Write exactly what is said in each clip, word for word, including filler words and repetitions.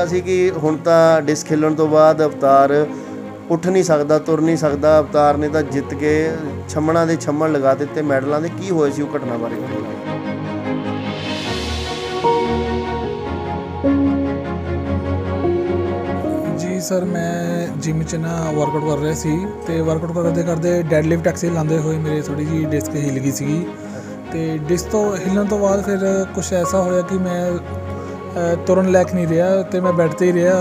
सी कि हुण तां डिस्क हिल्लण तो बाद अवतार उठ नहीं सकता, तुर नहीं सकता। अवतार ने तो जित के छम्मणा दे छम्मण लगा दिते मैडलों के। की होए सी उह घटना बारे? जी सर, मैं जिम च ना वर्कआउट कर रहा सी ते वर्कआउट करते करते डेडलिफ्ट एक्सरसाइज लाते हुए मेरी थोड़ी जी डिस्क हिल गई सी। ते डिस्क तो हिलन तो बाद फिर कुछ ऐसा होया कि मैं तुरन लैक नहीं रहा तो मैं बैठ ते ही रहा।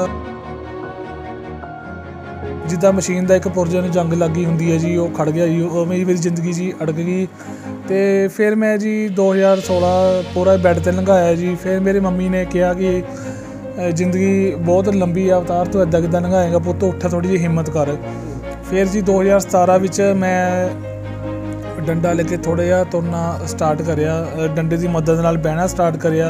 जिद्दां मशीन का एक पुरजे नूं जंग लग गई हुंदी है जी, वो खड़ गया जी, उवें ही मेरी जिंदगी जी अड़क गई। तो फिर मैं जी दो हज़ार सोलह पूरा बैड ते लंघाया जी। फिर मेरी मम्मी ने कहा कि जिंदगी बहुत लंबी है अवतार, तू इदा किदा लंघाएगा पुत्त, उठ थोड़ी जी हिम्मत कर। फिर जी दो हज़ार सतारह विच मैं डंडा लेके थोड़ा जिहा तुरना स्टार्ट करिया, डंडे की मदद नाल बहना स्टार्ट करिया।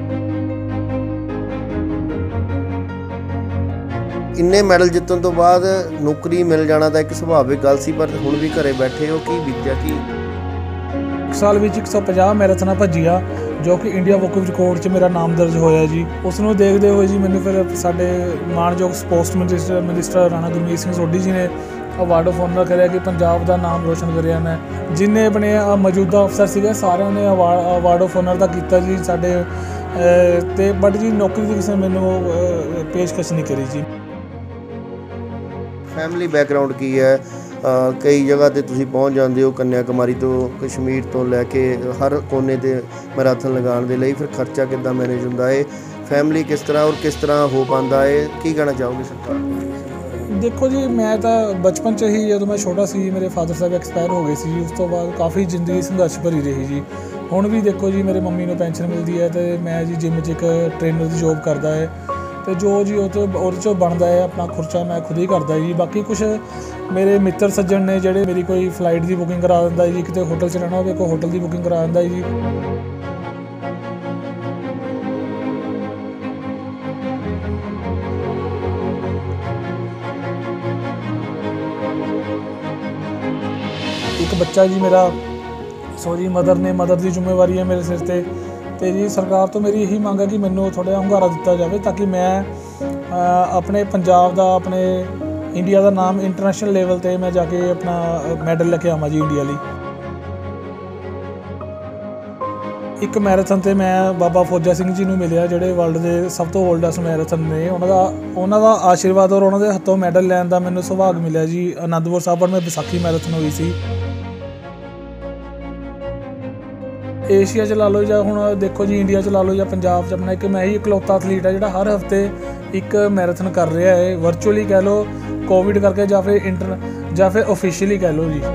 इन्ने मैडल जितन तो बाद नौकरी मिल जाना तो एक सुभाविक गल सी, पर हुण भी घरे बैठे हो, की बीत्या की? एक साल विच एक सौ पचास मैराथन भजी आ, जो कि इंडिया बुक ऑफ रिकॉर्ड च मेरा नाम दर्ज होया जी। उसनूं देखते हुए जी मैंने फिर साडे मानयोग sports minister minister Rana Gurmeet Singh Sodhi ji ने अवार्ड ऑफ ऑनर कराया कि पंजाब का नाम रोशन करिया मैं। जिन्ने अपने मौजूदा अफसर सीगे सारिਆਂ ने अवार्ड अवार्ड ऑफ ऑनर दा कीता जी साडे ते, बट जी नौकरी की किसी ने मैनूं पेशकश नहीं करी जी। फैमिली बैकग्राउंड की है? Uh, कई जगह ते तुसीं पहुँच जाते हो, कन्याकुमारी तो कश्मीर तो लैके हर कोने ते मैराथन लगाने के लिए। फिर खर्चा कितना मैनेज होंदा है? फैमिली किस तरह और किस तरह हो पाता है? की कहना चाहोगे सरकार? देखो जी, मैं तो बचपन च ही जो मैं छोटा सी मेरे फादर साहब एक्सपायर हो गए सी, उस तो बाद काफ़ी जिंदगी संघर्ष भरी रही जी। हुण भी देखो जी मेरे मम्मी नूं पेंशन मिलती है तो मैं जी जिम च एक ट्रेनर की जॉब करता है, तो जो जी वो बनता है अपना खर्चा मैं खुद ही करता जी। बाकी कुछ मेरे मित्र सज्जन ने ਜਿਹੜੇ मेरी कोई फ्लाइट की बुकिंग करा दिंदा जी, किते होटल च रहना होवे कोई होटल की बुकिंग करा दिंदा जी। एक बच्चा जी मेरा सो जी मदर ने मदर की जिम्मेवारी है मेरे सिर ते ਤੇ ਜੀ ਸਰਕਾਰ ਤੋਂ ਮੇਰੀ ਇਹੀ ਮੰਗ ਹੈ ਕਿ ਮੈਨੂੰ ਥੋੜ੍ਹਾ ਜਿਹਾ ਹੁੰਗਾਰਾ ਦਿੱਤਾ ਜਾਵੇ ਤਾਂ ਕਿ ਮੈਂ ਆਪਣੇ ਪੰਜਾਬ ਦਾ ਆਪਣੇ ਇੰਡੀਆ ਦਾ ਨਾਮ ਇੰਟਰਨੈਸ਼ਨਲ ਲੈਵਲ 'ਤੇ ਮੈਂ ਜਾ ਕੇ ਆਪਣਾ ਮੈਡਲ ਲੈ ਕੇ ਆਵਾਂ ਜੀ ਇੰਡੀਆ ਲਈ। ਇੱਕ ਮੈਰਾਥਨ 'ਤੇ ਮੈਂ ਬਾਬਾ ਫੌਜਾ ਸਿੰਘ ਜੀ ਨੂੰ ਮਿਲਿਆ ਜਿਹੜੇ ਵਰਲਡ ਦੇ ਸਭ ਤੋਂ ਓਲਡੈਸਟ ਮੈਰਾਥਨ ਨੇ। ਉਹਨਾਂ ਦਾ ਉਹਨਾਂ ਦਾ ਆਸ਼ੀਰਵਾਦ ਔਰ ਉਹਨਾਂ ਦੇ ਹੱਥੋਂ ਮੈਡਲ ਲੈਣ ਦਾ ਮੈਨੂੰ ਸੁਭਾਗ ਮਿਲਿਆ ਜੀ। ਅਨੰਦਪੁਰ ਸਾਹਿਬ में ਵਿਸਾਖੀ ਮੈਰਾਥਨ ਹੋਈ ਸੀ। ਏਸ਼ੀਆ 'ਚ ਲਾ ਲਓ ਜਾਂ ਹੁਣ ਦੇਖੋ ਜੀ ਇੰਡੀਆ 'ਚ ਲਾ ਲਓ ਜਾਂ ਪੰਜਾਬ 'ਚ ਆਪਣਾ ਇੱਕ ਮੈਂ ਹੀ ਇਕਲੌਤਾ ਐਥਲੀਟ ਹੈ ਜਿਹੜਾ ਹਰ ਹਫ਼ਤੇ ਇੱਕ ਮੈਰਾਥਨ ਕਰ ਰਿਹਾ ਹੈ। ਵਰਚੁਅਲੀ ਕਹਿ ਲਓ, ਕੋਵਿਡ ਕਰਕੇ, ਜਾਂ ਫਿਰ ਇੰਟਰ ਜਾਂ ਫਿਰ ਓਫੀਸ਼ੀਅਲੀ ਕਹਿ ਲਓ ਜੀ।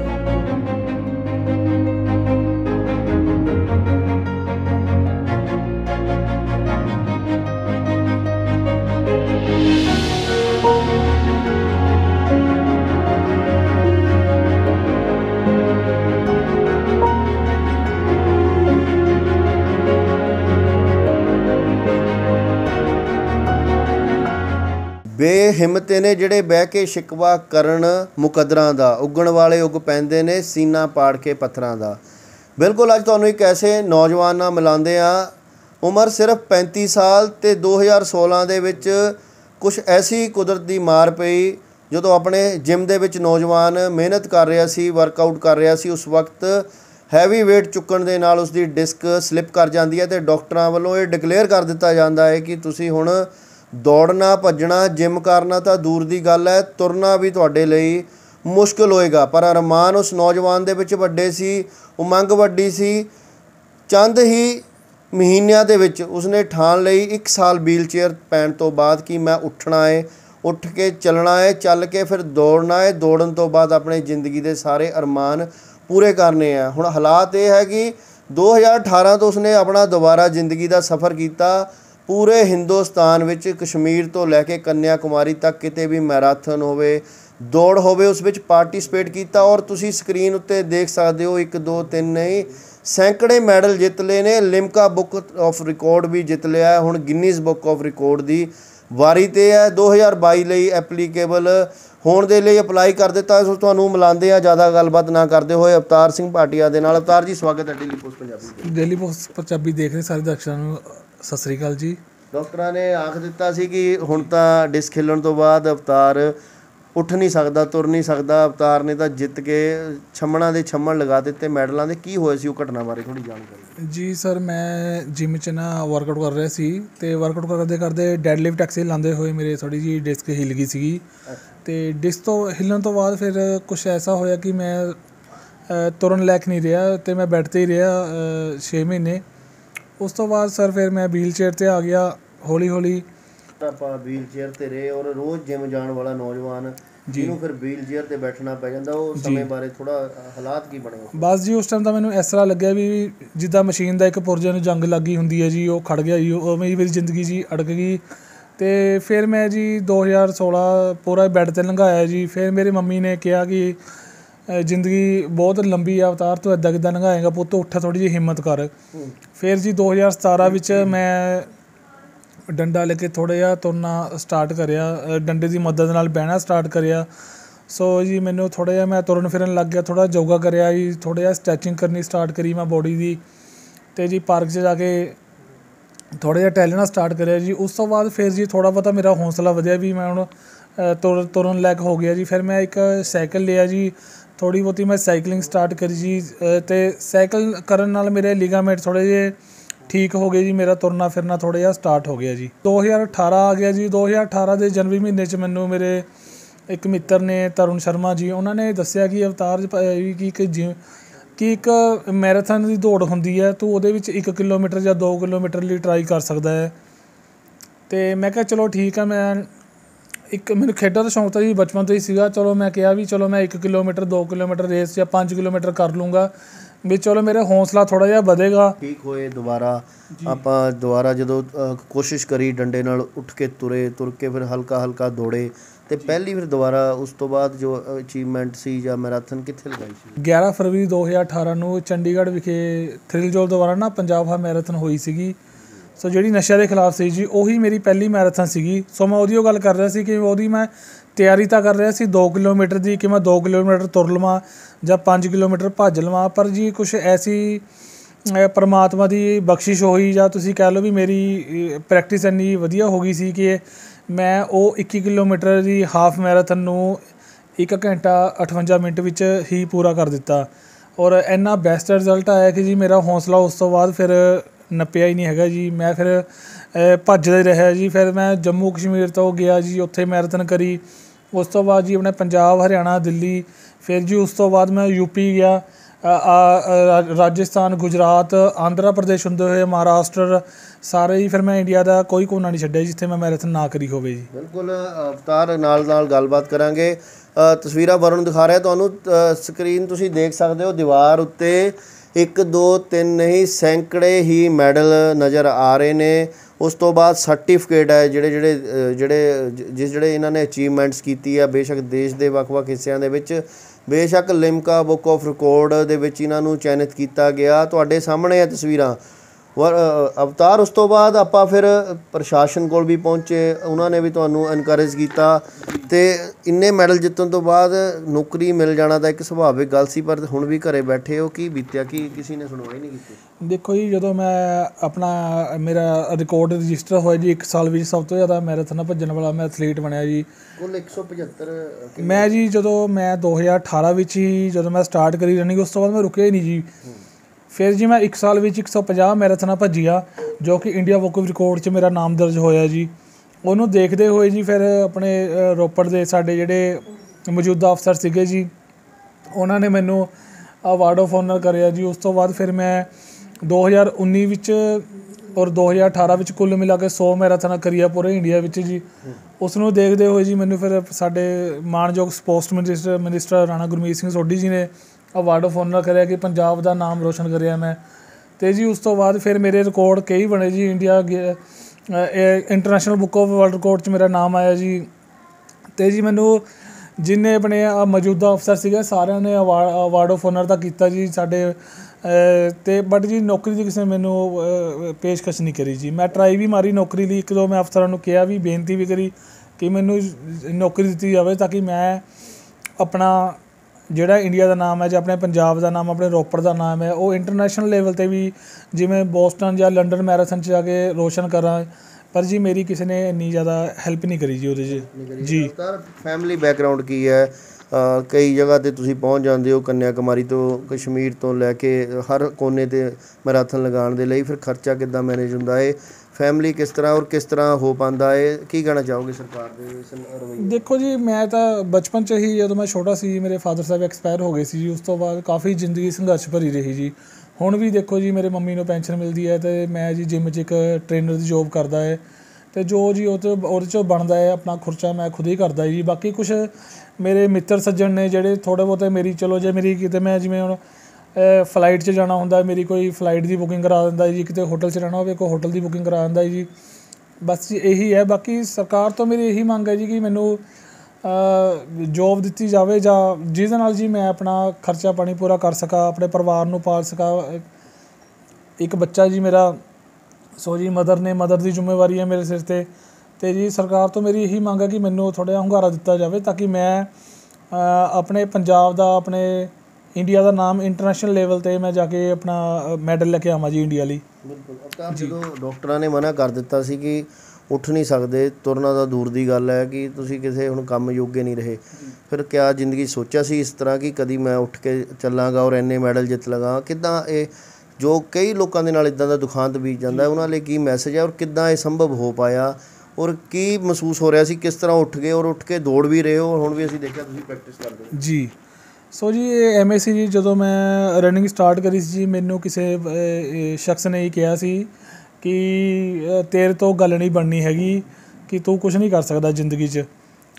बेहिम्मते ने ਜਿਹੜੇ ਬਹਿ ਕੇ ਸ਼ਿਕਵਾ ਕਰਨ ਮੁਕੱਦਰਾਂ ਦਾ, ਉੱਗਣ ਵਾਲੇ ਉੱਗ ਪੈਂਦੇ ਨੇ ਸੀਨਾ ਪਾੜ ਕੇ ਪੱਥਰਾਂ ਦਾ। ਬਿਲਕੁਲ ਅੱਜ ਤੁਹਾਨੂੰ ਇੱਕ ਐਸੇ ਨੌਜਵਾਨ ਨਾਲ ਮਿਲਾਉਂਦੇ ਹਾਂ, ਉਮਰ ਸਿਰਫ ਪੈਂਤੀ ਸਾਲ ਤੇ ਦੋ ਹਜ਼ਾਰ ਸੋਲਾਂ ਦੇ ਵਿੱਚ ਕੁਛ ਐਸੀ ਕੁਦਰਤ ਦੀ ਮਾਰ ਪਈ ਜਦੋਂ ਆਪਣੇ ਜਿਮ ਦੇ ਵਿੱਚ ਨੌਜਵਾਨ ਮਿਹਨਤ ਕਰ ਰਿਹਾ ਸੀ, ਵਰਕਆਊਟ ਕਰ ਰਿਹਾ ਸੀ। ਉਸ ਵਕਤ ਹੈਵੀ ਵੇਟ ਚੁੱਕਣ ਦੇ ਨਾਲ ਉਸ ਦੀ ਡਿਸਕ ਸਲਿੱਪ ਕਰ ਜਾਂਦੀ ਹੈ ਤੇ ਡਾਕਟਰਾਂ ਵੱਲੋਂ ਇਹ ਡਿਕਲੇਅਰ ਕਰ ਦਿੱਤਾ ਜਾਂਦਾ ਹੈ ਕਿ ਤੁਸੀਂ ਹੁਣ ਦੌੜਨਾ ਭੱਜਣਾ ਜਿਮ ਕਰਨਾ ਤਾਂ ਦੂਰ ਦੀ ਗੱਲ ਹੈ, ਤੁਰਨਾ ਵੀ ਤੁਹਾਡੇ ਲਈ ਮੁਸ਼ਕਿਲ ਹੋਏਗਾ। ਪਰ ਅਰਮਾਨ ਉਸ ਨੌਜਵਾਨ ਦੇ ਵਿੱਚ ਵੱਡੇ ਸੀ, ਉਮੰਗ ਵੱਡੀ ਸੀ। ਚੰਦ ਹੀ ਮਹੀਨਿਆਂ ਦੇ ਵਿੱਚ ਉਸਨੇ ਠਾਣ ਲਈ ਇੱਕ ਸਾਲ ਵੀਲ ਚੇਅਰ ਪੈਣ ਤੋਂ ਬਾਅਦ ਕਿ ਮੈਂ ਉੱਠਣਾ ਹੈ, ਉੱਠ ਕੇ ਚੱਲਣਾ ਹੈ, ਚੱਲ ਕੇ ਫਿਰ ਦੌੜਨਾ ਹੈ, ਦੌੜਨ ਤੋਂ ਬਾਅਦ ਆਪਣੇ ਜ਼ਿੰਦਗੀ ਦੇ ਸਾਰੇ ਅਰਮਾਨ ਪੂਰੇ ਕਰਨੇ ਆ। ਹੁਣ ਹਾਲਾਤ ਇਹ ਹੈ ਕਿ ਦੋ ਹਜ਼ਾਰ ਅਠਾਰਾਂ ਤੋਂ ਉਸਨੇ ਆਪਣਾ ਦੁਬਾਰਾ ਜ਼ਿੰਦਗੀ ਦਾ ਸਫ਼ਰ ਕੀਤਾ। ਪੂਰੇ ਹਿੰਦੁਸਤਾਨ ਵਿੱਚ ਕਸ਼ਮੀਰ ਤੋਂ ਲੈ ਕੇ ਕੰਨਿਆਕੁਮਾਰੀ ਤੱਕ ਕਿਤੇ ਵੀ ਮੈਰਾਥਨ ਹੋਵੇ, ਦੌੜ ਹੋਵੇ, ਉਸ ਵਿੱਚ ਪਾਰਟੀਸਪੇਟ ਕੀਤਾ। ਔਰ ਤੁਸੀਂ ਸਕਰੀਨ ਉੱਤੇ ਦੇਖ ਸਕਦੇ ਹੋ ਇੱਕ ਦੋ ਤਿੰਨ ਨਹੀਂ ਸੈਂਕੜੇ ਮੈਡਲ ਜਿੱਤ ਲਏ ਨੇ। ਲਿਮਕਾ ਬੁੱਕ ਆਫ ਰਿਕਾਰਡ ਵੀ ਜਿੱਤ ਲਿਆ ਹੈ। ਹੁਣ ਗਿਨੀਜ਼ ਬੁੱਕ ਆਫ ਰਿਕਾਰਡ ਦੀ ਵਾਰੀ 'ਤੇ ਹੈ। ਦੋ ਹਜ਼ਾਰ ਬਾਈ ਲਈ ਐਪਲੀਕੇਬਲ ਹੋਣ ਦੇ ਲਈ ਅਪਲਾਈ ਕਰ ਦਿੱਤਾ। ਸੋ ਤੁਹਾਨੂੰ ਮਿਲਾਉਂਦੇ ਆ, ਜ਼ਿਆਦਾ ਗੱਲਬਾਤ ਨਾ ਕਰਦੇ ਹੋਏ ਅਵਤਾਰ ਸਿੰਘ ਭਾਟੀਆ ਦੇ ਨਾਲ। ਅਵਤਾਰ ਜੀ, ਸਵਾਗਤ ਹੈ daily post Punjabi. Daily post Punjabi ਦੇਖ ਰਹੇ ਸਾਰੇ ਦਰਸ਼ਕਾਂ ਨੂੰ ਸਤਿ ਸ੍ਰੀ ਅਕਾਲ ਜੀ। ਡਾਕਟਰਾਂ ਨੇ ਆਖ ਦਿੱਤਾ ਸੀ ਕਿ ਹੁਣ ਤਾਂ ਡਿਸਕ ਖਿੱਲਣ ਤੋਂ ਬਾਅਦ ਅਵਤਾਰ ਉੱਠ ਨਹੀਂ ਸਕਦਾ, ਤੁਰ ਨਹੀਂ ਸਕਦਾ। ਅਵਤਾਰ ਨੇ ਤਾਂ ਜਿੱਤ ਕੇ ਛੰਮਣਾ ਦੇ ਛੰਮਣ ਲਗਾ ਦਿੱਤੇ ਮੈਡਲਾਂ ਦੇ। ਕੀ ਹੋਇਆ ਸੀ ਉਹ ਘਟਨਾ ਬਾਰੇ ਥੋੜ੍ਹੀ ਜਾਣਕਾਰੀ। ਜੀ ਸਰ, ਮੈਂ ਜਿਮ 'ਚ ਨਾ ਵਰਕਆਊਟ ਕਰ ਰਿਹਾ ਸੀ ਅਤੇ ਵਰਕਆਊਟ ਕਰਦੇ ਕਰਦੇ ਡੈਡ ਲਿਫਟ ਐਕਸਲ ਲਾਉਂਦੇ ਹੋਏ ਮੇਰੇ ਥੋੜ੍ਹੀ ਜਿਹੀ ਡਿਸਕ ਹਿੱਲ ਗਈ ਸੀਗੀ। ਅਤੇ ਡਿਸਕ ਤੋਂ ਹਿੱਲਣ ਤੋਂ ਬਾਅਦ ਫਿਰ ਕੁਛ ਐਸਾ ਹੋਇਆ ਕਿ ਮੈਂ ਤੁਰਨ ਲਾਇਕ ਨਹੀਂ ਰਿਹਾ ਅਤੇ ਮੈਂ ਬੈੱਡ 'ਤੇ ਹੀ ਰਿਹਾ ਛੇ ਮਹੀਨੇ। ਉਸ ਤੋਂ ਬਾਅਦ ਸਰ ਫਿਰ ਮੈਂ ਵੀਲ ਚੇਅਰ 'ਤੇ ਆ ਗਿਆ ਹੌਲੀ ਹੌਲੀ। ਆਪਾਂ ਵੀਲ ਚੇਅਰ 'ਤੇ ਰਹੇ ਔਰ ਰੋਜ਼ ਜਿਮ ਜਾਣ ਵਾਲਾ ਨੌਜਵਾਨ ਜਿਹਨੂੰ ਫਿਰ ਵੀਲ ਚੇਅਰ 'ਤੇ ਬੈਠਣਾ ਪੈ ਜਾਂਦਾ, ਉਹ ਸਮੇਂ ਬਾਰੇ ਥੋੜ੍ਹਾ ਹਾਲਾਤ ਕੀ ਬਣੇ? ਬਸ ਜੀ ਉਸ ਟਾਈਮ ਤਾਂ ਮੈਨੂੰ ਇਸ ਤਰ੍ਹਾਂ ਲੱਗਿਆ ਵੀ ਜਿੱਦਾਂ ਮਸ਼ੀਨ ਦਾ ਇੱਕ ਪੁਰਜੇ ਨੂੰ ਜੰਗ ਲੱਗੀ ਹੁੰਦੀ ਹੈ ਜੀ, ਉਹ ਖੜ ਗਿਆ ਜੀ, ਉਵੇਂ ਹੀ ਮੇਰੀ ਜ਼ਿੰਦਗੀ ਜੀ ਅੜਕ ਗਈ। ਅਤੇ ਫਿਰ ਮੈਂ ਜੀ ਦੋ ਹਜ਼ਾਰ ਸੋਲ੍ਹਾਂ ਪੂਰਾ ਬੈੱਡ 'ਤੇ ਲੰਘਾਇਆ ਜੀ। ਫਿਰ ਮੇਰੀ ਮੰਮੀ ਨੇ ਕਿਹਾ ਕਿ ਜ਼ਿੰਦਗੀ ਬਹੁਤ ਲੰਬੀ ਆ ਅਵਤਾਰ, ਤੂੰ ਇੱਦਾਂ ਕਿੱਦਾਂ ਲੰਘਾਏਗਾ ਪੁੱਤ, ਉੱਠ ਥੋੜ੍ਹੀ ਜਿਹੀ ਹਿੰਮਤ ਕਰ। ਫਿਰ ਜੀ ਦੋ ਹਜ਼ਾਰ ਸਤਾਰਾਂ ਵਿੱਚ ਮੈਂ ਡੰਡਾ ਲੈ ਕੇ ਥੋੜ੍ਹਾ ਜਿਹਾ ਤੁਰਨਾ ਸਟਾਰਟ ਕਰਿਆ, ਡੰਡੇ ਦੀ ਮਦਦ ਨਾਲ ਬਹਿਣਾ ਸਟਾਰਟ ਕਰਿਆ। ਸੋ ਜੀ ਮੈਨੂੰ ਥੋੜ੍ਹਾ ਜਿਹਾ ਮੈਂ ਤੁਰਨ ਫਿਰਨ ਲੱਗ ਗਿਆ, ਥੋੜ੍ਹਾ ਯੋਗਾ ਕਰਿਆ ਜੀ, ਥੋੜ੍ਹਾ ਜਿਹਾ ਸਟਰੈਚਿੰਗ ਕਰਨੀ ਸਟਾਰਟ ਕਰੀ ਮੈਂ ਬੋਡੀ ਦੀ। ਅਤੇ ਜੀ ਪਾਰਕ 'ਚ ਜਾ ਕੇ ਥੋੜ੍ਹਾ ਜਿਹਾ ਟਹਿਲਣਾ ਸਟਾਰਟ ਕਰਿਆ ਜੀ। ਉਸ ਤੋਂ ਬਾਅਦ ਫਿਰ ਜੀ ਥੋੜ੍ਹਾ ਬਹੁਤਾ ਮੇਰਾ ਹੌਂਸਲਾ ਵਧਿਆ ਵੀ ਮੈਂ ਹੁਣ ਤੁਰ ਤੁਰਨ ਲਾਇਕ ਹੋ ਗਿਆ ਜੀ। ਫਿਰ ਮੈਂ ਇੱਕ ਸਾਈਕਲ ਲਿਆ ਜੀ, ਥੋੜ੍ਹੀ ਬਹੁਤੀ ਮੈਂ ਸਾਈਕਲਿੰਗ ਸਟਾਰਟ ਕਰੀ ਜੀ। ਅਤੇ ਸਾਈਕਲ ਕਰਨ ਨਾਲ ਮੇਰੇ ਲਿਗਾਮੈਂਟ ਥੋੜ੍ਹੇ ਜਿਹੇ ਠੀਕ ਹੋ ਗਏ ਜੀ, ਮੇਰਾ ਤੁਰਨਾ ਫਿਰਨਾ ਥੋੜ੍ਹਾ ਜਿਹਾ ਸਟਾਰਟ ਹੋ ਗਿਆ ਜੀ। ਦੋ ਹਜ਼ਾਰ ਅਠਾਰਾਂ ਆ ਗਿਆ ਜੀ। ਦੋ ਹਜ਼ਾਰ ਅਠਾਰਾਂ ਦੇ ਜਨਵਰੀ ਮਹੀਨੇ 'ਚ ਮੈਨੂੰ ਮੇਰੇ ਇੱਕ ਮਿੱਤਰ ਨੇ, ਤਰੁਣ ਸ਼ਰਮਾ ਜੀ, ਉਹਨਾਂ ਨੇ ਦੱਸਿਆ ਕਿ ਅਵਤਾਰ ਕਿ ਇੱਕ ਜਿਮ ਕਿ ਇੱਕ ਮੈਰਾਥਨ ਦੀ ਦੌੜ ਹੁੰਦੀ ਹੈ, ਤੂੰ ਉਹਦੇ ਵਿੱਚ ਇੱਕ ਕਿਲੋਮੀਟਰ ਜਾਂ ਦੋ ਕਿਲੋਮੀਟਰ ਲਈ ਟਰਾਈ ਕਰ ਸਕਦਾ ਹੈ। ਅਤੇ ਮੈਂ ਕਿਹਾ ਚਲੋ ਠੀਕ ਆ। ਮੈਂ ਇੱਕ ਮੈਨੂੰ ਖੇਡਾਂ ਦਾ ਸ਼ੌਂਕ ਤਾਂ ਜੀ ਬਚਪਨ ਤੋਂ ਹੀ ਸੀਗਾ। ਚਲੋ ਮੈਂ ਕਿਹਾ ਵੀ ਚਲੋ ਮੈਂ ਇੱਕ ਕਿਲੋਮੀਟਰ ਦੋ ਕਿਲੋਮੀਟਰ ਰੇਸ ਜਾਂ ਪੰਜ ਕਿਲੋਮੀਟਰ ਕਰ ਲੂੰਗਾ ਵੀ ਚਲੋ ਮੇਰਾ ਹੌਂਸਲਾ ਥੋੜ੍ਹਾ ਜਿਹਾ ਵਧੇਗਾ। ਠੀਕ ਹੋਏ ਦੁਬਾਰਾ ਆਪਾਂ ਦੁਬਾਰਾ ਜਦੋਂ ਕੋਸ਼ਿਸ਼ ਕਰੀ ਡੰਡੇ ਨਾਲ ਉੱਠ ਕੇ ਤੁਰੇ, ਤੁਰ ਕੇ ਫਿਰ ਹਲਕਾ ਹਲਕਾ ਦੌੜੇ ਅਤੇ ਪਹਿਲੀ ਫਿਰ ਦੁਬਾਰਾ ਉਸ ਤੋਂ ਬਾਅਦ ਜੋ ਅਚੀਵਮੈਂਟ ਸੀ ਜਾਂ ਮੈਰਾਥਨ ਕਿੱਥੇ ਲਗਾਈ ਸੀ? ਗਿਆਰਾਂ ਫਰਵਰੀ ਦੋ ਹਜ਼ਾਰ ਅਠਾਰਾਂ ਨੂੰ ਚੰਡੀਗੜ੍ਹ ਵਿਖੇ ਥ੍ਰਿਲ ਜੋਲ ਦੁਆਰਾ ਨਾ ਪੰਜਾਬ ਹਾਫ ਮੈਰਾਥਨ ਹੋਈ ਸੀਗੀ। ਸੋ ਜਿਹੜੀ ਨਸ਼ਿਆਂ ਦੇ ਖਿਲਾਫ ਸੀ ਜੀ, ਉਹੀ ਮੇਰੀ ਪਹਿਲੀ ਮੈਰਾਥਨ ਸੀਗੀ। ਸੋ ਮੈਂ ਉਹਦੀ ਉਹ ਗੱਲ ਕਰ ਰਿਹਾ ਸੀ ਕਿ ਉਹਦੀ ਮੈਂ ਤਿਆਰੀ ਤਾਂ ਕਰ ਰਿਹਾ ਸੀ ਦੋ ਕਿਲੋਮੀਟਰ ਦੀ, ਕਿ ਮੈਂ ਦੋ ਕਿਲੋਮੀਟਰ ਤੁਰ ਲਵਾਂ ਜਾਂ ਪੰਜ ਕਿਲੋਮੀਟਰ ਭੱਜ ਲਵਾਂ। ਪਰ ਜੀ ਕੁਛ ਐਸੀ ਪਰਮਾਤਮਾ ਦੀ ਬਖਸ਼ਿਸ਼ ਹੋਈ, ਜਾਂ ਤੁਸੀਂ ਕਹਿ ਲਓ ਵੀ ਮੇਰੀ ਪ੍ਰੈਕਟਿਸ ਇੰਨੀ ਵਧੀਆ ਹੋ ਗਈ ਸੀ ਕਿ ਮੈਂ ਉਹ ਇੱਕੀ ਕਿਲੋਮੀਟਰ ਦੀ ਹਾਫ ਮੈਰਾਥਨ ਨੂੰ ਇੱਕ ਘੰਟਾ ਅਠਵੰਜਾ ਮਿੰਟ ਵਿੱਚ ਹੀ ਪੂਰਾ ਕਰ ਦਿੱਤਾ। ਔਰ ਇੰਨਾ ਬੈਸਟ ਰਿਜ਼ਲਟ ਆਇਆ ਕਿ ਜੀ ਮੇਰਾ ਹੌਂਸਲਾ ਉਸ ਤੋਂ ਬਾਅਦ ਫਿਰ ਨੱਪਿਆ ਹੀ ਨਹੀਂ ਹੈਗਾ ਜੀ। ਮੈਂ ਫਿਰ ਭੱਜਦਾ ਹੀ ਰਿਹਾ ਜੀ। ਫਿਰ ਮੈਂ ਜੰਮੂ ਕਸ਼ਮੀਰ ਤੋਂ ਗਿਆ ਜੀ, ਉੱਥੇ ਮੈਰਾਥਨ ਕਰੀ। ਉਸ ਤੋਂ ਬਾਅਦ ਜੀ ਆਪਣੇ ਪੰਜਾਬ, ਹਰਿਆਣਾ, ਦਿੱਲੀ, ਫਿਰ ਜੀ ਉਸ ਤੋਂ ਬਾਅਦ ਮੈਂ ਯੂਪੀ ਗਿਆ, ਰਾਜਸਥਾਨ, ਗੁਜਰਾਤ, ਆਂਧਰਾ ਪ੍ਰਦੇਸ਼ ਹੁੰਦੇ ਹੋਏ ਮਹਾਰਾਸ਼ਟਰ, ਸਾਰੇ ਹੀ। ਫਿਰ ਮੈਂ ਇੰਡੀਆ ਦਾ ਕੋਈ ਕੋਨਾ ਨਹੀਂ ਛੱਡਿਆ ਜਿੱਥੇ ਮੈਂ ਮੈਰਾਥਨ ਨਾ ਕਰੀ ਹੋਵੇ ਜੀ। ਬਿਲਕੁਲ ਅਵਤਾਰ, ਨਾਲ ਨਾਲ ਗੱਲਬਾਤ ਕਰਾਂਗੇ। ਤਸਵੀਰਾਂ ਵਰੁਣ ਦਿਖਾ ਰਿਹਾ ਤੁਹਾਨੂੰ, ਸਕਰੀਨ ਤੁਸੀਂ ਦੇਖ ਸਕਦੇ ਹੋ। ਦੀਵਾਰ ਉੱਤੇ ਇੱਕ ਦੋ ਤਿੰਨ ਨਹੀਂ ਸੈਂਕੜੇ ਹੀ ਮੈਡਲ ਨਜ਼ਰ ਆ ਰਹੇ ਨੇ। ਉਸ ਤੋਂ ਬਾਅਦ ਸਰਟੀਫਿਕੇਟ ਹੈ ਜਿਹੜੇ ਜਿਹੜੇ ਜਿਹੜੇ ਜਿਸ ਜਿਹੜੇ ਇਹਨਾਂ ਨੇ ਅਚੀਵਮੈਂਟਸ ਕੀਤੀ ਆ, ਬੇਸ਼ੱਕ ਦੇਸ਼ ਦੇ ਵੱਖ-ਵੱਖ ਹਿੱਸਿਆਂ ਦੇ ਵਿੱਚ, ਬੇਸ਼ੱਕ ਲਿਮਕਾ ਬੁੱਕ ਆਫ ਰਿਕਾਰਡ ਦੇ ਵਿੱਚ ਇਹਨਾਂ ਨੂੰ ਚयनित ਕੀਤਾ ਗਿਆ। ਤੁਹਾਡੇ ਸਾਹਮਣੇ ਇਹ ਤਸਵੀਰਾਂ ਅਵਤਾਰ। ਉਸ ਤੋਂ ਬਾਅਦ ਆਪਾਂ ਫਿਰ ਪ੍ਰਸ਼ਾਸਨ ਕੋਲ ਵੀ ਪਹੁੰਚੇ, ਉਹਨਾਂ ਨੇ ਵੀ ਤੁਹਾਨੂੰ ਐਨਕਰੇਜ ਕੀਤਾ। ਅਤੇ ਇੰਨੇ ਮੈਡਲ ਜਿੱਤਣ ਤੋਂ ਬਾਅਦ ਨੌਕਰੀ ਮਿਲ ਜਾਣਾ ਤਾਂ ਇੱਕ ਸੁਭਾਵਿਕ ਗੱਲ ਸੀ, ਪਰ ਹੁਣ ਵੀ ਘਰੇ ਬੈਠੇ ਹੋ, ਕੀ ਬੀਤਿਆ? ਕੀ ਕਿਸੇ ਨੇ ਸੁਣਵਾਈ ਨਹੀਂ ਕੀਤੀ? ਦੇਖੋ ਜੀ, ਜਦੋਂ ਮੈਂ ਆਪਣਾ ਮੇਰਾ ਰਿਕਾਰਡ ਰਜਿਸਟਰ ਹੋਇਆ ਜੀ, ਇੱਕ ਸਾਲ ਵਿੱਚ ਸਭ ਤੋਂ ਜ਼ਿਆਦਾ ਮੈਰਾਥਨ ਭੱਜਣ ਵਾਲਾ ਮੈਂ ਐਥਲੀਟ ਬਣਿਆ ਜੀ। ਕੁੱਲ ਇੱਕ ਸੌ ਪਝੱਤਰ ਮੈਂ ਜੀ ਜਦੋਂ ਮੈਂ ਦੋ ਹਜ਼ਾਰ ਅਠਾਰਾਂ ਵਿੱਚ ਹੀ ਜਦੋਂ ਮੈਂ ਸਟਾਰਟ ਕਰੀ ਰਨਿੰਗ, ਉਸ ਤੋਂ ਬਾਅਦ ਮੈਂ ਰੁਕਿਆ ਹੀ ਨਹੀਂ ਜੀ। ਫਿਰ ਜੀ ਮੈਂ ਇੱਕ ਸਾਲ ਵਿੱਚ ਇੱਕ ਸੌ ਪੰਜਾਹ ਮੈਰਾਥਨਾਂ ਭੱਜੀਆਂ, ਜੋ ਕਿ ਇੰਡੀਆ ਬੁੱਕ ਆਫ ਰਿਕਾਰਡ 'ਚ ਮੇਰਾ ਨਾਮ ਦਰਜ ਹੋਇਆ ਜੀ। ਉਹਨੂੰ ਦੇਖਦੇ ਹੋਏ ਜੀ ਫਿਰ ਆਪਣੇ ਰੋਪੜ ਦੇ ਸਾਡੇ ਜਿਹੜੇ ਮੌਜੂਦਾ ਅਫਸਰ ਸੀਗੇ ਜੀ, ਉਹਨਾਂ ਨੇ ਮੈਨੂੰ ਅਵਾਰਡ ਆਫ ਔਨਰ ਕਰਿਆ ਜੀ। ਉਸ ਤੋਂ ਬਾਅਦ ਫਿਰ ਮੈਂ ਦੋ ਹਜ਼ਾਰ ਉੱਨੀ ਵਿੱਚ ਔਰ ਦੋ ਹਜ਼ਾਰ ਅਠਾਰਾਂ ਵਿੱਚ ਕੁੱਲ ਮਿਲਾ ਕੇ ਸੌ ਮੈਰਾਥਨਾਂ ਕਰੀਆਂ ਪੂਰੇ ਇੰਡੀਆ ਵਿੱਚ ਜੀ। ਉਸ ਨੂੰ ਦੇਖਦੇ ਹੋਏ ਜੀ ਮੈਨੂੰ ਫਿਰ ਸਾਡੇ ਮਾਣਯੋਗ sports minister minister Rana Gurmeet Singh Sodhi ji ਨੇ ਅਵਾਰਡ ਆਫ ਔਨਰ ਕਰਿਆ ਕਿ ਪੰਜਾਬ ਦਾ ਨਾਮ ਰੋਸ਼ਨ ਕਰਿਆ ਮੈਂ। ਅਤੇ ਜੀ ਉਸ ਤੋਂ ਬਾਅਦ ਫਿਰ ਮੇਰੇ ਰਿਕਾਰਡ ਕਈ ਬਣੇ ਜੀ। India international book of world record 'ਚ ਮੇਰਾ ਨਾਮ ਆਇਆ ਜੀ। ਅਤੇ ਜੀ ਮੈਨੂੰ ਜਿੰਨੇ ਆਪਣੇ ਮੌਜੂਦਾ ਅਫਸਰ ਸੀਗੇ ਸਾਰਿਆਂ ਨੇ ਅਵਾਰਡ ਅਵਾਰਡ ਆਫ ਔਨਰ ਤਾਂ ਕੀਤਾ ਜੀ ਸਾਡੇ। ਅਤੇ ਬਟ ਜੀ ਨੌਕਰੀ ਦੀ ਕਿਸੇ ਨੇ ਮੈਨੂੰ ਪੇਸ਼ਕਸ਼ ਨਹੀਂ ਕਰੀ ਜੀ। ਮੈਂ ਟਰਾਈ ਵੀ ਮਾਰੀ ਨੌਕਰੀ ਲਈ, ਇੱਕ ਦੋ ਮੈਂ ਅਫਸਰਾਂ ਨੂੰ ਕਿਹਾ ਵੀ, ਬੇਨਤੀ ਵੀ ਕਰੀ ਕਿ ਮੈਨੂੰ ਨੌਕਰੀ ਦਿੱਤੀ ਜਾਵੇ ਤਾਂ ਕਿ ਮੈਂ ਆਪਣਾ ਜਿਹੜਾ ਇੰਡੀਆ ਦਾ ਨਾਮ ਹੈ ਜਾਂ ਆਪਣੇ ਪੰਜਾਬ ਦਾ ਨਾਮ, ਆਪਣੇ ਰੋਪੜ ਦਾ ਨਾਮ ਹੈ, ਉਹ ਇੰਟਰਨੈਸ਼ਨਲ ਲੈਵਲ 'ਤੇ ਵੀ ਜਿਵੇਂ ਬੋਸਟਨ ਜਾਂ ਲੰਡਨ ਮੈਰਾਥਨ 'ਚ ਜਾ ਕੇ ਰੋਸ਼ਨ ਕਰਾਂ। ਪਰ ਜੀ ਮੇਰੀ ਕਿਸੇ ਨੇ ਇੰਨੀ ਜ਼ਿਆਦਾ ਹੈਲਪ ਨਹੀਂ ਕਰੀ ਜੀ ਉਹਦੇ 'ਚ ਜੀ। ਸਰ ਫੈਮਿਲੀ ਬੈਕਗਰਾਉਂਡ ਕੀ ਹੈ? ਅ, ਕਈ ਜਗ੍ਹਾ 'ਤੇ ਤੁਸੀਂ ਪਹੁੰਚ ਜਾਂਦੇ ਹੋ, ਕੰਨਿਆ ਕੁਮਾਰੀ ਤੋਂ ਕਸ਼ਮੀਰ ਤੋਂ ਲੈ ਕੇ ਹਰ ਕੋਨੇ 'ਤੇ ਮੈਰਾਥਨ ਲਗਾਉਣ ਦੇ ਲਈ, ਫਿਰ ਖਰਚਾ ਕਿੱਦਾਂ ਮੈਨੇਜ ਹੁੰਦਾ ਹੈ? ਫੈਮਿਲੀ ਕਿਸ ਤਰ੍ਹਾਂ ਔਰ ਕਿਸ ਤਰ੍ਹਾਂ ਹੋ ਪਾਉਂਦਾ ਹੈ? ਕੀ ਕਹਿਣਾ ਚਾਹੋਗੇ ਸਰਕਾਰ ਦੇ ਇਸ ਰਵੱਈਏ? ਦੇਖੋ ਜੀ, ਮੈਂ ਤਾਂ ਬਚਪਨ 'ਚ ਹੀ ਜਦੋਂ ਮੈਂ ਛੋਟਾ ਸੀ ਮੇਰੇ ਫਾਦਰ ਸਾਹਿਬ ਐਕਸਪਾਇਰ ਹੋ ਗਏ ਸੀ ਜੀ। ਉਸ ਤੋਂ ਬਾਅਦ ਕਾਫੀ ਜ਼ਿੰਦਗੀ ਸੰਘਰਸ਼ ਭਰੀ ਰਹੀ ਜੀ। ਹੁਣ ਵੀ ਦੇਖੋ ਜੀ ਮੇਰੇ ਮੰਮੀ ਨੂੰ ਪੈਨਸ਼ਨ ਮਿਲਦੀ ਹੈ ਅਤੇ ਮੈਂ ਜੀ ਜਿੰਮ 'ਚ ਇੱਕ ਟ੍ਰੇਨਰ ਦੀ ਜੋਬ ਕਰਦਾ ਹੈ ਅਤੇ ਜੋ ਜੀ ਉਹ ਤੋਂ ਉਹਦੇ 'ਚੋਂ ਬਣਦਾ ਹੈ ਆਪਣਾ ਖਰਚਾ ਮੈਂ ਖੁਦ ਹੀ ਕਰਦਾ ਜੀ। ਬਾਕੀ ਕੁਛ ਮੇਰੇ ਮਿੱਤਰ ਸੱਜਣ ਨੇ ਜਿਹੜੇ ਥੋੜ੍ਹੇ ਬਹੁਤੇ ਮੇਰੀ, ਚਲੋ ਜੇ ਮੇਰੀ ਕਿਤੇ ਮੈਂ ਜਿਵੇਂ ਹੁਣ ਫਲਾਈਟ 'ਚ ਜਾਣਾ ਹੁੰਦਾ, ਮੇਰੀ ਕੋਈ ਫਲਾਈਟ ਦੀ ਬੁਕਿੰਗ ਕਰਾ ਦਿੰਦਾ ਜੀ। ਕਿਤੇ ਹੋਟਲ 'ਚ ਰਹਿਣਾ ਹੋਵੇ ਕੋਈ ਹੋਟਲ ਦੀ ਬੁਕਿੰਗ ਕਰਾ ਦਿੰਦਾ ਜੀ। ਬਸ ਜੀ ਇਹੀ ਹੈ। ਬਾਕੀ ਸਰਕਾਰ ਤੋਂ ਮੇਰੀ ਇਹੀ ਮੰਗ ਹੈ ਜੀ ਕਿ ਮੈਨੂੰ ਜੋਬ ਦਿੱਤੀ ਜਾਵੇ ਜਾਂ ਜਿਹਦੇ ਨਾਲ ਜੀ ਮੈਂ ਆਪਣਾ ਖਰਚਾ ਪਾਣੀ ਪੂਰਾ ਕਰ ਸਕਾਂ, ਆਪਣੇ ਪਰਿਵਾਰ ਨੂੰ ਪਾਲ ਸਕਾਂ। ਇੱਕ ਬੱਚਾ ਜੀ ਮੇਰਾ, ਸੋ ਜੀ ਮਦਰ ਨੇ ਮਦਰ ਦੀ ਜ਼ਿੰਮੇਵਾਰੀ ਹੈ ਮੇਰੇ ਸਿਰ 'ਤੇ ਅਤੇ ਜੀ ਸਰਕਾਰ ਤੋਂ ਮੇਰੀ ਇਹੀ ਮੰਗ ਹੈ ਕਿ ਮੈਨੂੰ ਥੋੜ੍ਹਾ ਜਿਹਾ ਹੁੰਗਾਰਾ ਦਿੱਤਾ ਜਾਵੇ ਤਾਂ ਕਿ ਮੈਂ ਆਪਣੇ ਪੰਜਾਬ ਦਾ, ਆਪਣੇ ਇੰਡੀਆ ਦਾ ਨਾਮ ਇੰਟਰਨੈਸ਼ਨਲ ਲੈਵਲ 'ਤੇ ਮੈਂ ਜਾ ਕੇ ਆਪਣਾ ਮੈਡਲ ਲੈ ਕੇ ਆਵਾਂ ਜੀ ਇੰਡੀਆ ਲਈ। ਬਿਲਕੁਲ। ਅਵਤਾਰ, ਜਦੋਂ ਡਾਕਟਰਾਂ ਨੇ ਮਨਾ ਕਰ ਦਿੱਤਾ ਸੀ ਕਿ ਉੱਠ ਨਹੀਂ ਸਕਦੇ, ਤੁਰਨਾ ਤਾਂ ਦੂਰ ਦੀ ਗੱਲ ਹੈ, ਕਿ ਤੁਸੀਂ ਕਿਸੇ ਹੁਣ ਕੰਮ ਯੋਗੇ ਨਹੀਂ ਰਹੇ, ਫਿਰ ਕਿਆ ਜ਼ਿੰਦਗੀ ਸੋਚਿਆ ਸੀ ਇਸ ਤਰ੍ਹਾਂ ਕਿ ਕਦੀ ਮੈਂ ਉੱਠ ਕੇ ਚੱਲਾਂਗਾ ਔਰ ਇੰਨੇ ਮੈਡਲ ਜਿੱਤ ਲਗਾ? ਕਿੱਦਾਂ ਇਹ ਜੋ ਕਈ ਲੋਕਾਂ ਦੇ ਨਾਲ ਇੱਦਾਂ ਦਾ ਦੁਖਾਂਤ ਬੀਤ ਜਾਂਦਾ, ਉਹਨਾਂ ਲਈ ਕੀ ਮੈਸੇਜ ਹੈ ਔਰ ਕਿੱਦਾਂ ਇਹ ਸੰਭਵ ਹੋ ਪਾਇਆ ਔਰ ਕੀ ਮਹਿਸੂਸ ਹੋ ਰਿਹਾ ਸੀ? ਕਿਸ ਤਰ੍ਹਾਂ ਉੱਠ ਗਏ ਔਰ ਉੱਠ ਕੇ ਦੌੜ ਵੀ ਰਹੇ ਹੋ? ਹੁਣ ਵੀ ਅਸੀਂ ਦੇਖਿਆ ਤੁਸੀਂ ਪ੍ਰੈਕਟਿਸ ਕਰਦੇ ਹੋ ਜੀ। ਸੋ ਜੀ ਇਹ ਐਮ ਏ ਸੀ ਜੀ, ਜਦੋਂ ਮੈਂ ਰਨਿੰਗ ਸਟਾਰਟ ਕਰੀ ਸੀ ਜੀ, ਮੈਨੂੰ ਕਿਸੇ ਸ਼ਖਸ ਨੇ ਹੀ ਕਿਹਾ ਸੀ ਕਿ ਤੇਰੇ ਤੋਂ ਗੱਲ ਨਹੀਂ ਬਣਨੀ ਹੈਗੀ, ਕਿ ਤੂੰ ਕੁਛ ਨਹੀਂ ਕਰ ਸਕਦਾ ਜ਼ਿੰਦਗੀ 'ਚ।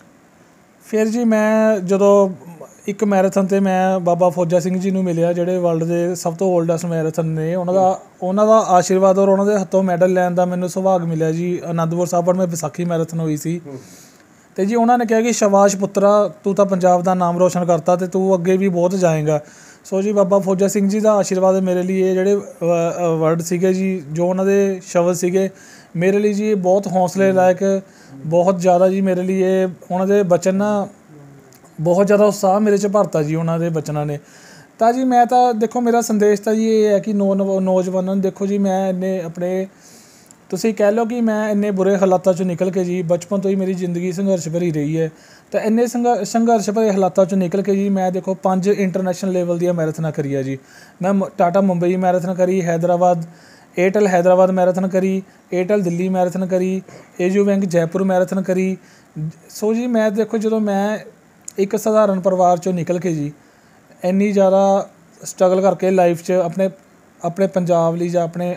ਫਿਰ ਜੀ ਮੈਂ ਜਦੋਂ ਇੱਕ ਮੈਰਾਥਨ 'ਤੇ ਮੈਂ ਬਾਬਾ ਫੌਜਾ ਸਿੰਘ ਜੀ ਨੂੰ ਮਿਲਿਆ, ਜਿਹੜੇ ਵਰਲਡ ਦੇ ਸਭ ਤੋਂ ਓਲਡੈਸਟ ਮੈਰਾਥਨ ਨੇ। ਉਹਨਾਂ ਦਾ ਉਹਨਾਂ ਦਾ ਆਸ਼ੀਰਵਾਦ ਔਰ ਉਹਨਾਂ ਦੇ ਹੱਥੋਂ ਮੈਡਲ ਲੈਣ ਦਾ ਮੈਨੂੰ ਸੁਭਾਗ ਮਿਲਿਆ ਜੀ। ਅਨੰਦਪੁਰ ਸਾਹਿਬ ਮੈਂ ਵਿਸਾਖੀ ਮੈਰਾਥਨ ਹੋਈ ਸੀ ਅਤੇ ਜੀ ਉਹਨਾਂ ਨੇ ਕਿਹਾ ਕਿ ਸ਼ਾਬਾਸ਼ ਪੁੱਤਰਾ, ਤੂੰ ਤਾਂ ਪੰਜਾਬ ਦਾ ਨਾਮ ਰੋਸ਼ਨ ਕਰਤਾ ਅਤੇ ਤੂੰ ਅੱਗੇ ਵੀ ਬਹੁਤ ਜਾਏਗਾ। ਸੋ ਜੀ ਬਾਬਾ ਫੌਜਾ ਸਿੰਘ ਜੀ ਦਾ ਆਸ਼ੀਰਵਾਦ ਮੇਰੇ ਲਈ, ਇਹ ਜਿਹੜੇ ਵਰਡ ਸੀਗੇ ਜੀ, ਜੋ ਉਹਨਾਂ ਦੇ ਸ਼ਬਦ ਸੀਗੇ ਮੇਰੇ ਲਈ ਜੀ, ਬਹੁਤ ਹੌਸਲੇ ਲਾਇਕ, ਬਹੁਤ ਜ਼ਿਆਦਾ ਜੀ ਮੇਰੇ ਲਈ ਇਹ ਉਹਨਾਂ ਦੇ ਬਚਨ ਨਾ ਬਹੁਤ ਜ਼ਿਆਦਾ ਉਤਸ਼ਾਹ ਮੇਰੇ 'ਚ ਭਰਤਾ ਜੀ ਉਹਨਾਂ ਦੇ ਬਚਨਾਂ ਨੇ। ਤਾਂ ਜੀ ਮੈਂ ਤਾਂ ਦੇਖੋ, ਮੇਰਾ ਸੰਦੇਸ਼ ਤਾਂ ਜੀ ਇਹ ਹੈ ਕਿ ਨੌ ਨੌਜਵਾਨਾਂ ਨੂੰ ਦੇਖੋ ਜੀ, ਮੈਂ ਇੰਨੇ ਆਪਣੇ ਤੁਸੀਂ ਕਹਿ ਲਓ ਕਿ ਮੈਂ ਇੰਨੇ ਬੁਰੇ ਹਾਲਾਤਾਂ 'ਚੋਂ ਨਿਕਲ ਕੇ ਜੀ, ਬਚਪਨ ਤੋਂ ਹੀ ਮੇਰੀ ਜ਼ਿੰਦਗੀ ਸੰਘਰਸ਼ ਭਰੀ ਰਹੀ ਹੈ, ਤਾਂ ਇੰਨੇ ਸੰਘ ਸੰਘਰਸ਼ ਭਰੇ ਹਾਲਾਤਾਂ 'ਚੋਂ ਨਿਕਲ ਕੇ ਜੀ ਮੈਂ ਦੇਖੋ ਪੰਜ ਇੰਟਰਨੈਸ਼ਨਲ ਲੈਵਲ ਦੀਆਂ ਮੈਰਾਥਨਾਂ ਕਰੀਆਂ ਜੀ। ਮੈਂ ਟਾਟਾ ਮੁੰਬਈ ਮੈਰਾਥਨ ਕਰੀ, ਹੈਦਰਾਬਾਦ ਏਅਰਟੈਲ ਹੈਦਰਾਬਾਦ ਮੈਰਾਥਨ ਕਰੀ, ਏਅਰਟੈਲ ਦਿੱਲੀ ਮੈਰਾਥਨ ਕਰੀ, ਏਜੂ ਬੈਂਕ ਜੈਪੁਰ ਮੈਰਾਥਨ ਕਰੀ। ਸੋ ਜੀ ਮੈਂ ਦੇਖੋ, ਜਦੋਂ ਮੈਂ ਇੱਕ ਸਧਾਰਨ ਪਰਿਵਾਰ 'ਚੋਂ ਨਿਕਲ ਕੇ ਜੀ ਇੰਨੀ ਜ਼ਿਆਦਾ ਸਟਰਗਲ ਕਰਕੇ ਲਾਈਫ 'ਚ ਆਪਣੇ ਆਪਣੇ ਪੰਜਾਬ ਲਈ ਜਾਂ ਆਪਣੇ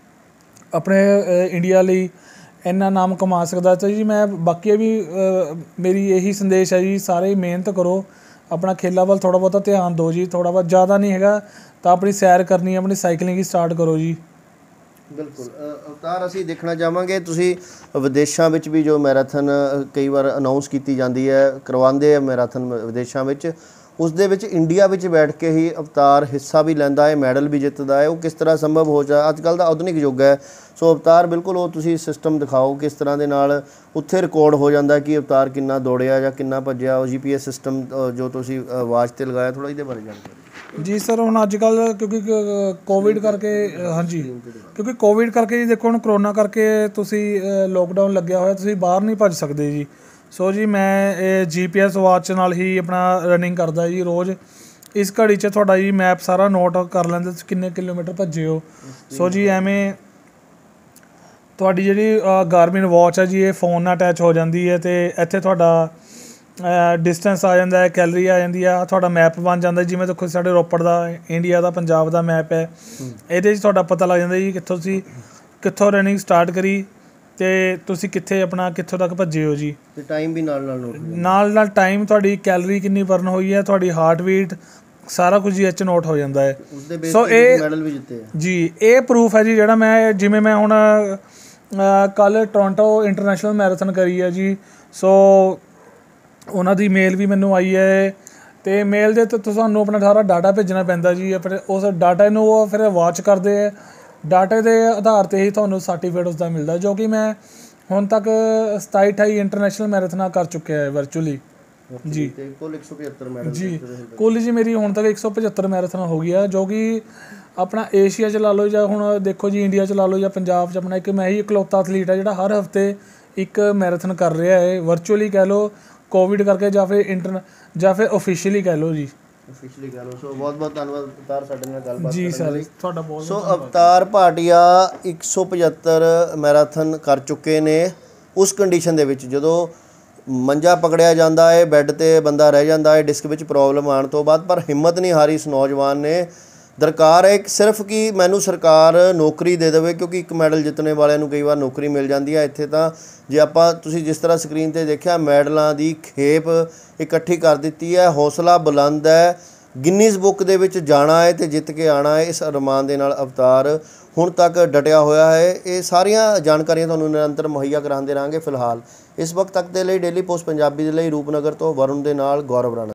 ਆਪਣੇ ਇੰਡੀਆ ਲਈ ਇੰਨਾ ਨਾਮ ਕਮਾ ਸਕਦਾ, ਤਾਂ ਜੀ ਮੈਂ ਬਾਕੀ ਵੀ ਮੇਰੀ ਇਹੀ ਸੰਦੇਸ਼ ਹੈ ਜੀ, ਸਾਰੇ ਮਿਹਨਤ ਕਰੋ, ਆਪਣਾ ਖੇਲਾਂ ਵੱਲ ਥੋੜ੍ਹਾ ਬਹੁਤਾ ਧਿਆਨ ਦਿਓ ਜੀ। ਥੋੜ੍ਹਾ ਬਹੁਤ ਜ਼ਿਆਦਾ ਨਹੀਂ ਹੈਗਾ ਤਾਂ ਆਪਣੀ ਸੈਰ ਕਰਨੀ, ਆਪਣੀ ਸਾਈਕਲਿੰਗ ਹੀ ਸਟਾਰਟ ਕਰੋ ਜੀ। ਬਿਲਕੁਲ। ਅਵਤਾਰ, ਅਸੀਂ ਦੇਖਣਾ ਚਾਹਾਂਗੇ ਤੁਸੀਂ ਵਿਦੇਸ਼ਾਂ ਵਿੱਚ ਵੀ ਜੋ ਮੈਰਾਥਨ ਕਈ ਵਾਰ ਅਨਾਊਂਸ ਕੀਤੀ ਜਾਂਦੀ ਹੈ, ਕਰਵਾਉਂਦੇ ਆ ਮੈਰਾਥਨ ਵਿਦੇਸ਼ਾਂ ਵਿੱਚ, ਉਸ ਦੇ ਵਿੱਚ ਇੰਡੀਆ ਵਿੱਚ ਬੈਠ ਕੇ ਹੀ ਅਵਤਾਰ ਹਿੱਸਾ ਵੀ ਲੈਂਦਾ ਹੈ, ਮੈਡਲ ਵੀ ਜਿੱਤਦਾ ਹੈ। ਉਹ ਕਿਸ ਤਰ੍ਹਾਂ ਸੰਭਵ ਹੋ ਜਾ? ਅੱਜ ਕੱਲ੍ਹ ਦਾ ਆਧੁਨਿਕ ਯੁੱਗ ਹੈ। ਸੋ ਅਵਤਾਰ, ਬਿਲਕੁਲ ਉਹ ਤੁਸੀਂ ਸਿਸਟਮ ਦਿਖਾਓ ਕਿਸ ਤਰ੍ਹਾਂ ਦੇ ਨਾਲ ਉੱਥੇ ਰਿਕਾਰਡ ਹੋ ਜਾਂਦਾ ਕਿ ਅਵਤਾਰ ਕਿੰਨਾ ਦੌੜਿਆ ਜਾਂ ਕਿੰਨਾ ਭੱਜਿਆ। ਉਹ ਜੀ ਪੀ ਐਸ ਸਿਸਟਮ ਜੋ ਤੁਸੀਂ ਵਾਚ 'ਤੇ ਲਗਾਇਆ, ਥੋੜ੍ਹਾ ਇਹਦੇ ਬਾਰੇ ਜਾਣਕਾਰੀ। ਜੀ ਸਰ, ਹੁਣ ਅੱਜ ਕੱਲ੍ਹ ਕਿਉਂਕਿ ਕੋਵਿਡ ਕਰਕੇ, ਹਾਂਜੀ ਕਿਉਂਕਿ ਕੋਵਿਡ ਕਰਕੇ ਜੀ ਦੇਖੋ, ਹੁਣ ਕਰੋਨਾ ਕਰਕੇ ਤੁਸੀਂ ਲੋਕਡਾਊਨ ਲੱਗਿਆ ਹੋਇਆ, ਤੁਸੀਂ ਬਾਹਰ ਨਹੀਂ ਭੱਜ ਸਕਦੇ ਜੀ। ਸੋ ਜੀ ਮੈਂ ਇਹ ਜੀ ਪੀ ਐਸ ਵਾਚ ਨਾਲ ਹੀ ਆਪਣਾ ਰਨਿੰਗ ਕਰਦਾ ਜੀ ਰੋਜ਼। ਇਸ ਘੜੀ 'ਚ ਤੁਹਾਡਾ ਜੀ ਮੈਪ ਸਾਰਾ ਨੋਟ ਕਰ ਲੈਂਦੇ ਤੁਸੀਂ ਕਿੰਨੇ ਕਿਲੋਮੀਟਰ ਭੱਜੇ ਹੋ। ਸੋ ਜੀ ਐਵੇਂ ਤੁਹਾਡੀ ਜਿਹੜੀ ਗਾਰਮਿਨ ਵਾਚ ਹੈ ਜੀ, ਇਹ ਫ਼ੋਨ ਨਾਲ ਅਟੈਚ ਹੋ ਜਾਂਦੀ ਹੈ ਅਤੇ ਇੱਥੇ ਤੁਹਾਡਾ ਡਿਸਟੈਂਸ ਆ ਜਾਂਦਾ ਹੈ, ਕੈਲਰੀ ਆ ਜਾਂਦੀ ਆ, ਤੁਹਾਡਾ ਮੈਪ ਬਣ ਜਾਂਦਾ। ਜਿਵੇਂ ਦੇਖੋ ਸਾਡੇ ਰੋਪੜ ਦਾ, ਇੰਡੀਆ ਦਾ, ਪੰਜਾਬ ਦਾ ਮੈਪ ਹੈ, ਇਹਦੇ 'ਚ ਤੁਹਾਡਾ ਪਤਾ ਲੱਗ ਜਾਂਦਾ ਜੀ ਕਿੱਥੋਂ ਤੁਸੀਂ ਕਿੱਥੋਂ ਰਨਿੰਗ ਸਟਾਰਟ ਕਰੀ ਅਤੇ ਤੁਸੀਂ ਕਿੱਥੇ ਆਪਣਾ ਕਿੱਥੋਂ ਤੱਕ ਭੱਜੇ ਹੋ ਜੀ। ਅਤੇ ਟਾਈਮ ਵੀ ਨਾਲ ਨਾਲ ਨੋਟ ਨਾਲ ਨਾਲ ਟਾਈਮ, ਤੁਹਾਡੀ ਕੈਲਰੀ ਕਿੰਨੀ ਬਰਨ ਹੋਈ ਹੈ, ਤੁਹਾਡੀ ਹਾਰਟ ਬੀਟ, ਸਾਰਾ ਕੁਝ ਜੀ ਇਹ 'ਚ ਨੋਟ ਹੋ ਜਾਂਦਾ ਹੈ। ਸੋ ਇਹ ਮੈਡਲ ਵੀ ਜਿੱਤੇ ਜੀ, ਇਹ ਪ੍ਰੂਫ ਹੈ ਜੀ ਜਿਹੜਾ ਮੈਂ, ਜਿਵੇਂ ਮੈਂ ਹੁਣ ਕੱਲ੍ਹ ਟੋਰਾਂਟੋ ਇੰਟਰਨੈਸ਼ਨਲ ਮੈਰਾਥਨ ਕਰੀ ਹੈ ਜੀ। ਸੋ ਉਹਨਾਂ ਦੀ ਮੇਲ ਵੀ ਮੈਨੂੰ ਆਈ ਹੈ ਅਤੇ ਮੇਲ ਦੇ ਤੋਂ ਤੁਹਾਨੂੰ ਆਪਣਾ ਸਾਰਾ ਡਾਟਾ ਭੇਜਣਾ ਪੈਂਦਾ ਜੀ। ਆਪਣੇ ਉਸ ਡਾਟਾ ਨੂੰ ਉਹ ਫਿਰ ਵਾਚ ਕਰਦੇ ਹੈ, ਡਾਟੇ ਦੇ ਆਧਾਰ 'ਤੇ ਹੀ ਤੁਹਾਨੂੰ ਸਰਟੀਫਿਕੇਟ ਉਸਦਾ ਮਿਲਦਾ, ਜੋ ਕਿ ਮੈਂ ਹੁਣ ਤੱਕ ਸਤਾਈ ਅਠਾਈ ਇੰਟਰਨੈਸ਼ਨਲ ਮੈਰਾਥਨਾਂ ਕਰ ਚੁੱਕਿਆ ਹੈ ਵਰਚੁਅਲੀ। ਜੀ ਤੇ ਕੁੱਲ ਇੱਕ ਸੌ ਪਝੱਤਰ ਮੈਡਲ ਜੀ ਜਿੱਤੇ ਤੁਸੀਂ। ਕੁੱਲ ਜੀ ਮੇਰੀ ਹੁਣ ਤੱਕ ਇੱਕ ਸੌ ਪਝੱਤਰ ਮੈਰਾਥਨ ਹੋ ਗਈ ਆ, ਜੋ ਕਿ ਆਪਣਾ ਏਸ਼ੀਆ 'ਚ ਲਾ ਲਓ ਜਾਂ ਹੁਣ ਦੇਖੋ ਜੀ ਇੰਡੀਆ 'ਚ ਲਾ ਲਓ ਜਾਂ ਪੰਜਾਬ 'ਚ ਆਪਣਾ ਇੱਕ ਮੈਂ ਹੀ ਇਕਲੌਤਾ ਐਥਲੀਟ ਆ ਜਿਹੜਾ ਹਰ ਹਫਤੇ ਇੱਕ ਮੈਰਾਥਨ ਕਰ ਰਿਹਾ ਹੈ, ਵਰਚੁਅਲੀ ਕਹਿ ਲਓ ਕੋਵਿਡ ਕਰਕੇ ਜਾਂ ਫਿਰ ਇੰਟਰ ਜਾਂ ਫਿਰ ਓਫੀਸ਼ੀਅਲੀ ਕਹਿ ਲਓ ਜੀ। ਅਫੀਸ਼ੀਅਲੀ ਗੱਲ ਸੋ ਬਹੁਤ ਬਹੁਤ ਧੰਨਵਾਦ ਅਵਤਾਰ ਸਾਡੇ ਨਾਲ ਗੱਲਬਾਤ ਜੀ ਕਰਨ ਸਰ ਲਈ। ਤੁਹਾਡਾ ਬਹੁਤ ਸੋ ਅਵਤਾਰ ਭਾਟੀਆ ਇੱਕ ਸੌ ਪਝੱਤਰ ਮੈਰਾਥਨ ਕਰ ਚੁੱਕੇ ਨੇ, ਉਸ ਕੰਡੀਸ਼ਨ ਦੇ ਵਿੱਚ ਜਦੋਂ ਮੰਜਾ ਪਕੜਿਆ ਜਾਂਦਾ ਹੈ, ਬੈੱਡ ਤੇ ਬੰਦਾ ਰਹਿ ਜਾਂਦਾ ਹੈ ਡਿਸਕ ਵਿੱਚ ਪ੍ਰੋਬਲਮ ਆਉਣ ਤੋਂ ਬਾਅਦ, ਪਰ ਹਿੰਮਤ ਨਹੀਂ ਹਾਰੀ ਇਸ ਨੌਜਵਾਨ ਨੇ। ਦਰਕਾਰ ਹੈ ਇੱਕ ਸਿਰਫ ਕਿ ਮੈਨੂੰ ਸਰਕਾਰ ਨੌਕਰੀ ਦੇ ਦੇਵੇ, ਕਿਉਂਕਿ ਇੱਕ ਮੈਡਲ ਜਿੱਤਣੇ ਵਾਲਿਆਂ ਨੂੰ ਕਈ ਵਾਰ ਨੌਕਰੀ ਮਿਲ ਜਾਂਦੀ ਹੈ। ਇੱਥੇ ਤਾਂ ਜੇ ਆਪਾਂ ਤੁਸੀਂ ਜਿਸ ਤਰ੍ਹਾਂ ਸਕਰੀਨ ਤੇ ਦੇਖਿਆ ਮੈਡਲਾਂ ਦੀ ਖੇਪ ਇਕੱਠੀ ਕਰ ਦਿੱਤੀ ਹੈ, ਹੌਸਲਾ ਬੁਲੰਦ ਹੈ, ਗਿਨੀਜ਼ ਬੁੱਕ ਦੇ ਵਿੱਚ ਜਾਣਾ ਹੈ ਤੇ ਜਿੱਤ ਕੇ ਆਉਣਾ ਹੈ, ਇਸ ਅਰਮਾਨ ਦੇ ਨਾਲ ਅਵਤਾਰ ਹੁਣ ਤੱਕ ਡਟਿਆ ਹੋਇਆ ਹੈ। ਇਹ ਸਾਰੀਆਂ ਜਾਣਕਾਰੀਆਂ ਤੁਹਾਨੂੰ ਨਿਰੰਤਰ ਮੁਹੱਈਆ ਕਰਾਉਂਦੇ ਰਹਾਂਗੇ। ਫਿਲਹਾਲ ਇਸ ਵਕਤ ਤੱਕ ਦੇ ਲਈ ਡੇਲੀ ਪੋਸਟ ਪੰਜਾਬੀ ਦੇ ਲਈ ਰੂਪਨਗਰ ਤੋਂ ਵਰੁਣ ਦੇ ਨਾਲ ਗੌਰਵ ਰਾਣਾ।